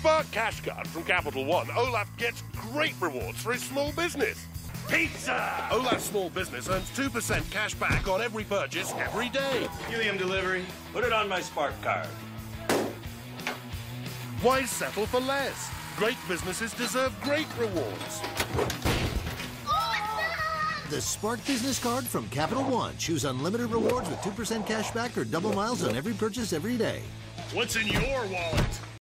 Spark Cash Card from Capital One, Olaf gets great rewards for his small business. Pizza! Olaf's small business earns 2% cash back on every purchase every day. Helium delivery. Put it on my Spark card. Why settle for less? Great businesses deserve great rewards. The Spark Business Card from Capital One. Choose unlimited rewards with 2% cash back or double miles on every purchase every day. What's in your wallet?